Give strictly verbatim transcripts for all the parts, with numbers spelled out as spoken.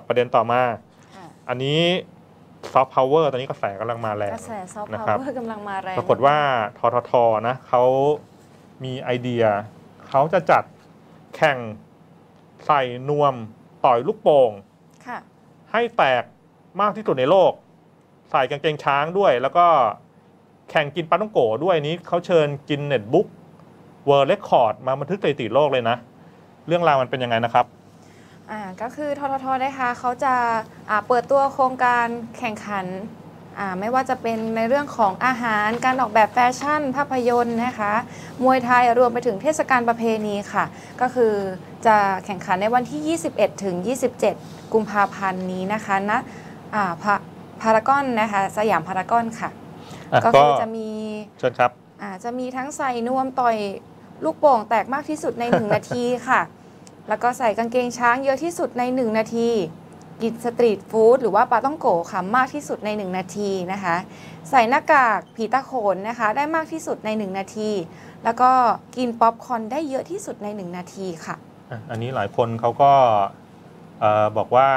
ประเด็นต่อมาอันนี้ซอฟต์พาวเวอร์ตอนนี้กระแสกำลังมาแรงกระแสซอฟต์พาวเวอร์กำลังมาแรงปรากฏว่าทททนะเขามีไอเดียเขาจะจัดแข่งใส่นวมต่อยลูกโป่งให้แตกมากที่สุดในโลกใส่กางเกงช้างด้วยแล้วก็แข่งกินปลาต้องโกด้วยนี้เขาเชิญกินเน็ตบุ๊กเวิร์ลด์เรคคอร์ดมาบันทึกสถิติโลกเลยนะเรื่องราวมันเป็นยังไงนะครับอ่าก็คือทททนะคะเขาจะอ่าเปิดตัวโครงการแข่งขันอ่าไม่ว่าจะเป็นในเรื่องของอาหารการออกแบบแฟชั่นภาพยนตร์นะคะมวยไทยรวมไปถึงเทศกาลประเพณีค่ะก็คือจะแข่งขันในวันที่ยี่สิบเอ็ดถึงยี่สิบเจ็ดกุมภาพันธ์นี้นะคะณอ่าพารากอนนะคะสยามพารากอนค่ะก็คือจะมีเชิญครับอ่าจะมีทั้งใส่นวมต่อยลูกโป่งแตกมากที่สุดในหนึ่งนาทีค่ะแล้วก็ใส่กางเกงช้างเยอะที่สุดในหนึ่งนาทีกินสตรีทฟู้ดหรือว่าปลาต้องโกะค่ะมากที่สุดในหนึ่งนาทีนะคะใส่หน้ากากผีตาโขนนะคะได้มากที่สุดในหนึ่งนาทีแล้วก็กินป๊อปคอร์นได้เยอะที่สุดในหนึ่งนาทีค่ะอันนี้หลายคนเขาก็บอกว่า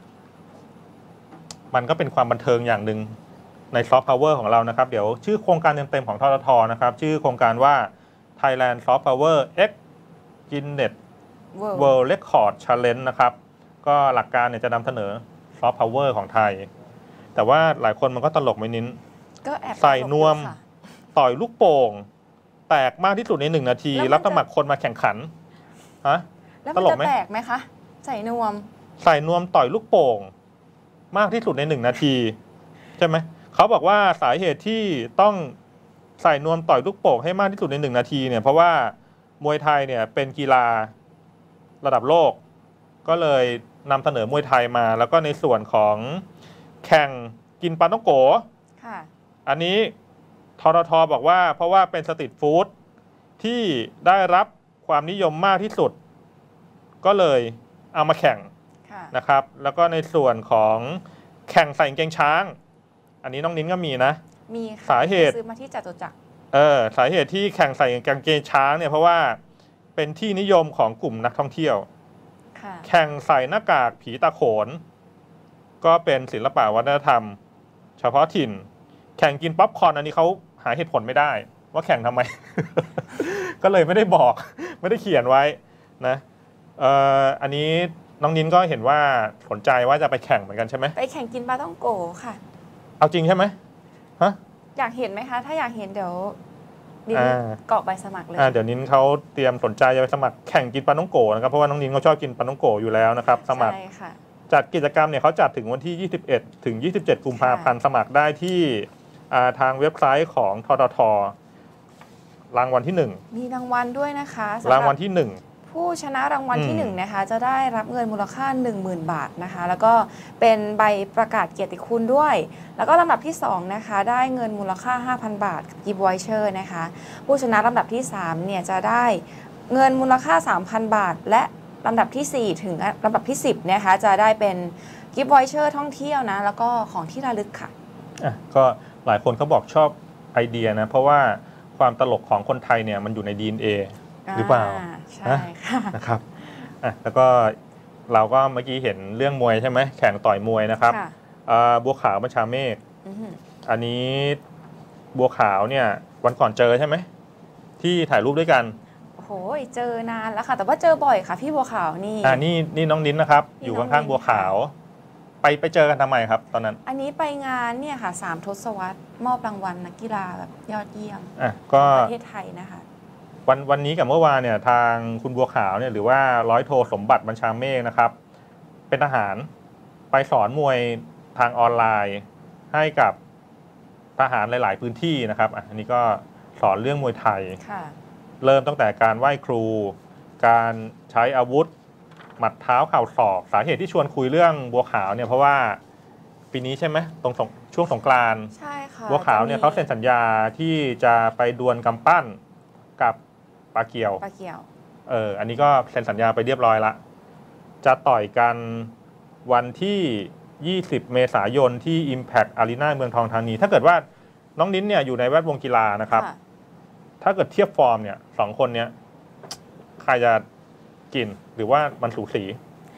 มันก็เป็นความบันเทิงอย่างหนึ่งในซอฟต์พาวเวอร์ของเรานะครับเดี๋ยวชื่อโครงการเต็มๆของทททนะครับชื่อโครงการว่า Thailand Soft Power X Guinness World Record Challenge นะครับก็หลักการเนี่ยจะนำเสนอซอฟต์พาวเวอร์ของไทยแต่ว่าหลายคนมันก็ตลกไม่นิ้นใส่นวมต่อยลูกโป่งแตกมากที่สุดในหนึ่งนาทีรับสมัครคนมาแข่งขันฮะแล้วมันจะแตกไหมคะใส่นวมใส่นวมต่อยลูกโป่งมากที่สุดในหนึ่งนาทีใช่ไหมเขาบอกว่าสาเหตุที่ต้องใส่นวมต่อยลูกโป่งให้มากที่สุดในหนึ่งนาทีเนี่ยเพราะว่ามวยไทยเนี่ยเป็นกีฬาระดับโลกก็เลยนำเสนอมวยไทยมาแล้วก็ในส่วนของแข่งกินปลาต้องโกะอันนี้ทททบอกว่าเพราะว่าเป็นสตรีทฟู้ดที่ได้รับความนิยมมากที่สุดก็เลยเอามาแข่งนะครับแล้วก็ในส่วนของแข่งใส่กางเกงช้างอันนี้น้องนิ้นก็มีนะมีสาเหตุซื้อมาที่จตุจักรเออสาเหตุที่แข่งใส่กางเกงช้างเนี่ยเพราะว่าเป็นที่นิยมของกลุ่มนักท่องเที่ยวแข่งใส่หน้ากากผีตาโขนก็เป็นศิลปะวัฒนธรรมเฉพาะถิ่นแข่งกินป๊อปคอร์นอันนี้เขาหาเหตุผลไม่ได้ว่าแข่งทำไม ก็เลยไม่ได้บอกไม่ได้เขียนไว้นะเอ่ออันนี้น้องนิ้นก็เห็นว่าสนใจว่าจะไปแข่งเหมือนกันใช่ไหมไปแข่งกินปลาต้องโกค่ะเอาจริงใช่ไหมฮะอยากเห็นไหมคะถ้าอยากเห็นเดี๋ยวนิ้นเกาะใบสมัครเลยเดี๋ยวนิ้นเขาเตรียมสนใจจะไปสมัครแข่งกินปลาต้องโกนะครับเพราะว่าน้องนิ้นเขาชอบกินปลาต้องโกอยู่แล้วนะครับสมัครจัดกิจกรรมเนี่ยเขาจัดถึงวันที่ยี่สิบเอ็ดถึงยี่สิบเจ็ดกุมภาพันธ์สมัครได้ที่ทางเว็บไซต์ของทททรางวัลที่หนึ่งมีรางวัลด้วยนะคะรางวัลที่หนึ่งผู้ชนะรางวัลที่หนึ่งนะคะจะได้รับเงินมูลค่า หนึ่งหมื่น บาทนะคะแล้วก็เป็นใบประกาศเกียรติคุณด้วยแล้วก็ลำดับที่สองนะคะได้เงินมูลค่า ห้าพัน บาทกิฟต์วอยเชอร์นะคะผู้ชนะลำดับที่สามเนี่ยจะได้เงินมูลค่า สามพัน บาทและลำดับที่สี่ถึงลำดับที่สิบนะคะจะได้เป็นกิฟต์วอยเชอร์ท่องเที่ยวนะแล้วก็ของที่ระลึกค่ะอ่ะก็หลายคนเขาบอกชอบไอเดียนะเพราะว่าความตลกของคนไทยเนี่ยมันอยู่ใน ดี เอ็น เอ หรือเปล่าใช่ค่ะนะครับอ่ะแล้วก็เราก็เมื่อกี้เห็นเรื่องมวยใช่ไหมแข่งต่อยมวยนะครับบัวขาวบัญชาเมฆอันนี้บัวขาวเนี่ยวันก่อนเจอใช่ไหมที่ถ่ายรูปด้วยกันโอ้โหเจอนานแล้วค่ะแต่ว่าเจอบ่อยค่ะพี่บัวขาวนี่อ่านี่นี่น้องนิ้นนะครับอยู่ข้างๆบัวขาวไปไปเจอกันทำไมครับตอนนั้นอันนี้ไปงานเนี่ยค่ะสามทศวรรษมอบรางวัลนักกีฬาแบบยอดเยี่ยมอ่ะก็ประเทศไทยนะคะวันวันนี้กับเมื่อวานเนี่ยทางคุณบัวขาวเนี่ยหรือว่าร้อยโทสมบัติบัญชาเมฆนะครับเป็นทหารไปสอนมวยทางออนไลน์ให้กับทหารหลายๆพื้นที่นะครับอันนี้ก็สอนเรื่องมวยไทยเริ่มตั้งแต่การไหว้ครูการใช้อาวุธหมัดเท้าเข่าศอกสาเหตุที่ชวนคุยเรื่องบัวขาวเนี่ยเพราะว่าปีนี้ใช่ไหมตรงช่วงสงกรานต์ใช่ค่ะบัวขาวเนี่ยเขาเซ็นสัญญาที่จะไปดวลกำปั้นกับปลาเกียวปลาเกียวเอออันนี้ก็เซ็นสัญญาไปเรียบร้อยละจะต่อยกันวันที่ยี่สิบเมษายนที่ Impact Arena เมืองทองธานีถ้าเกิดว่าน้องนิ้นเนี่ยอยู่ในแวดวงกีฬานะครับถ้าเกิดเทียบฟอร์มเนี่ยสองคนเนี้ยใครจะกินหรือว่ามันสูสี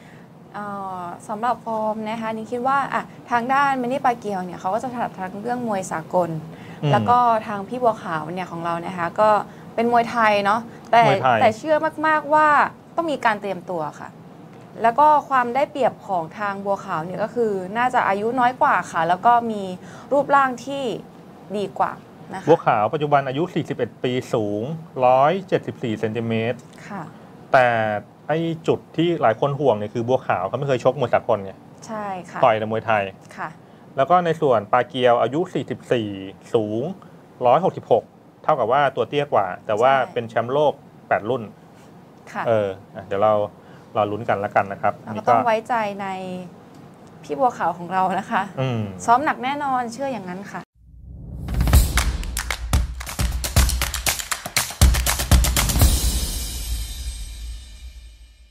เอ่อสำหรับฟอร์มนะคะนี่คิดว่าอ่ะทางด้านมินนี่ปาเกียวเนี่ยเขาก็จะถนัดทางเรื่องมวยสากลอืมแล้วก็ทางพี่บัวขาวเนี่ยของเรานะคะก็เป็นมวยไทยเนาะแต่มวยไทยแต่เชื่อมากๆว่าต้องมีการเตรียมตัวค่ะ แล้วก็ความได้เปรียบของทางบัวขาวเนี่ยก็คือน่าจะอายุน้อยกว่าค่ะ แล้วก็มีรูปร่างที่ดีกว่านะคะบัวขาวปัจจุบันอายุ สี่สิบเอ็ด ปีสูง หนึ่งร้อยเจ็ดสิบสี่ เซนติเมตรค่ะแต่ไอ้จุดที่หลายคนห่วงเนี่ยคือบัวขาวเขาไม่เคยชกมวยสากลไงใช่ค่ะต่อยแต่มวยไทยค่ะแล้วก็ในส่วนปาเกียวอายุ สี่สิบสี่ สูง หนึ่งร้อยหกสิบหก เท่ากับว่าตัวเตี้ยกว่า แต่ว่าใช่เป็นแชมป์โลก แปด รุ่นค่ะเอออ่ะเดี๋ยวเรารอลุ้นกันแล้วกันนะครับเราก็นี่ต้องไว้ใจในพี่บัวขาวของเรานะคะอืมซ้อมหนักแน่นอนเชื่ออย่างนั้นค่ะ